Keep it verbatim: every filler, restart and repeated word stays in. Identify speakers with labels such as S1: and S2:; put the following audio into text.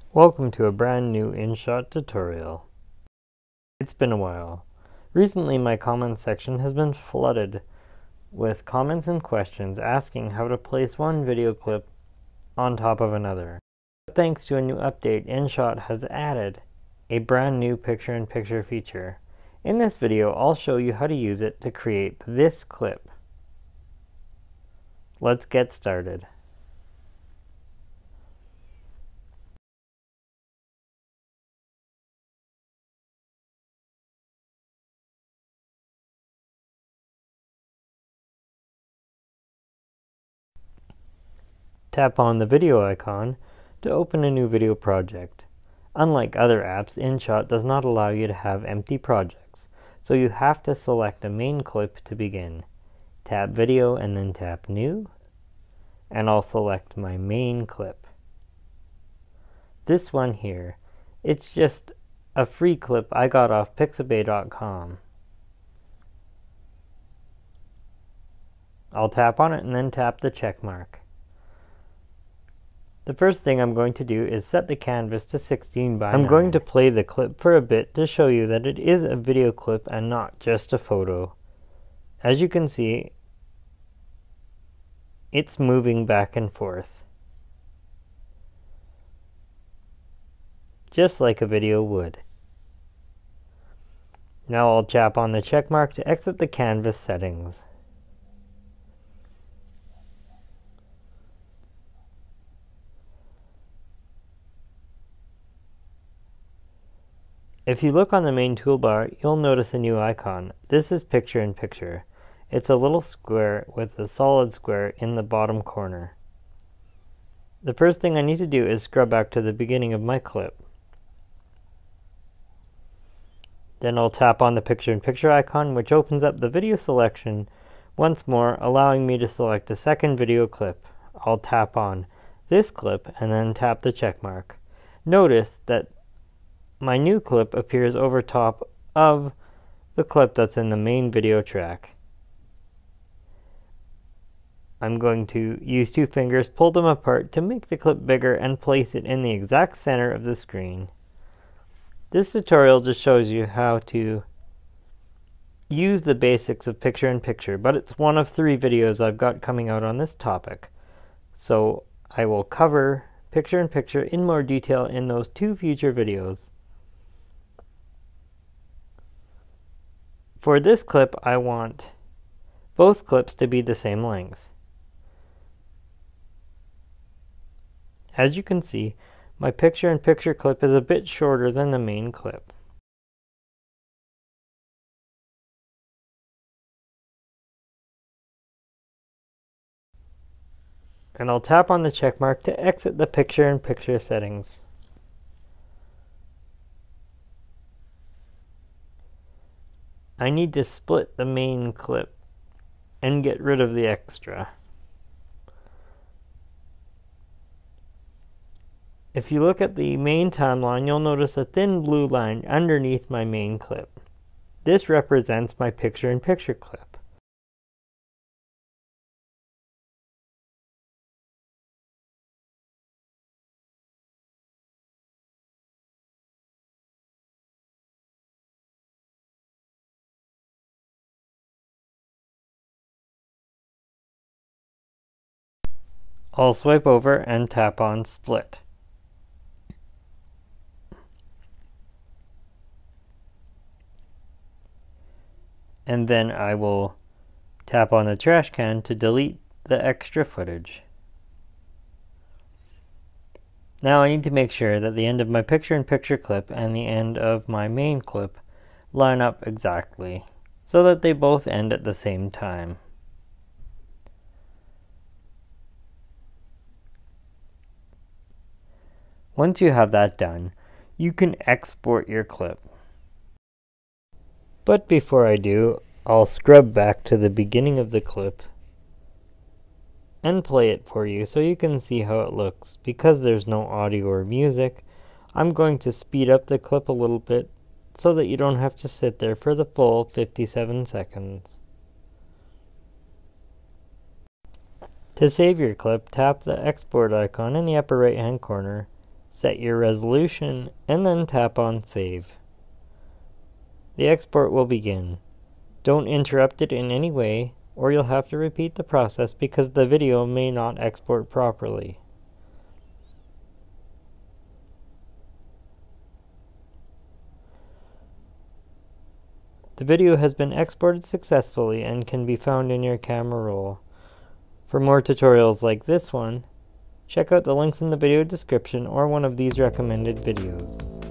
S1: Welcome to a brand new InShot tutorial. It's been a while. Recently my comments section has been flooded with comments and questions asking how to place one video clip on top of another. Thanks to a new update, InShot has added a brand new picture-in-picture feature. In this video, I'll show you how to use it to create this clip. Let's get started. Tap on the video icon to open a new video project. Unlike other apps, InShot does not allow you to have empty projects, so you have to select a main clip to begin. Tap Video and then tap New, and I'll select my main clip. This one here, it's just a free clip I got off pixabay dot com. I'll tap on it and then tap the check mark. The first thing I'm going to do is set the canvas to sixteen by nine. I'm going to play the clip for a bit to show you that it is a video clip and not just a photo. As you can see, it's moving back and forth, just like a video would. Now I'll tap on the check mark to exit the canvas settings. If you look on the main toolbar, you'll notice a new icon. This is picture-in-picture. It's a little square with a solid square in the bottom corner. The first thing I need to do is scrub back to the beginning of my clip. Then I'll tap on the picture-in-picture icon, which opens up the video selection once more, allowing me to select a second video clip. I'll tap on this clip and then tap the check mark. Notice that my new clip appears over top of the clip that's in the main video track. I'm going to use two fingers, pull them apart to make the clip bigger and place it in the exact center of the screen. This tutorial just shows you how to use the basics of picture-in-picture, but it's one of three videos I've got coming out on this topic. So I will cover picture-in-picture in more detail in those two future videos. For this clip, I want both clips to be the same length. As you can see, my picture-in-picture clip is a bit shorter than the main clip. And I'll tap on the check mark to exit the picture-in-picture settings. I need to split the main clip and get rid of the extra. If you look at the main timeline, you'll notice a thin blue line underneath my main clip. This represents my picture-in-picture clip. I'll swipe over and tap on Split. And then I will tap on the trash can to delete the extra footage. Now I need to make sure that the end of my picture-in-picture clip and the end of my main clip line up exactly, so that they both end at the same time. Once you have that done, you can export your clip. But before I do, I'll scrub back to the beginning of the clip and play it for you so you can see how it looks. Because there's no audio or music, I'm going to speed up the clip a little bit so that you don't have to sit there for the full fifty-seven seconds. To save your clip, tap the export icon in the upper right hand corner Set your resolution, and then tap on Save. The export will begin. Don't interrupt it in any way, or you'll have to repeat the process because the video may not export properly. The video has been exported successfully and can be found in your camera roll. For more tutorials like this one, check out the links in the video description or one of these recommended videos.